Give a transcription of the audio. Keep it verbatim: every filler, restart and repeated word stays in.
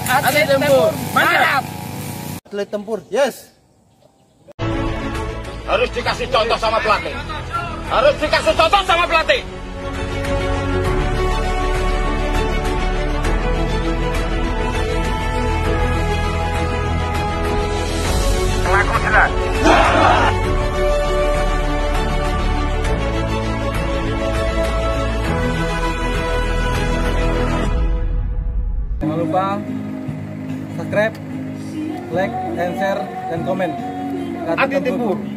Atlet tempur, mantap. Atlet tempur, yes. Harus dikasih contoh sama pelatih. Harus dikasih contoh sama pelatih. Pelaku silat. Jangan lupa subscribe, like, and share, dan komen. Atlet tempur.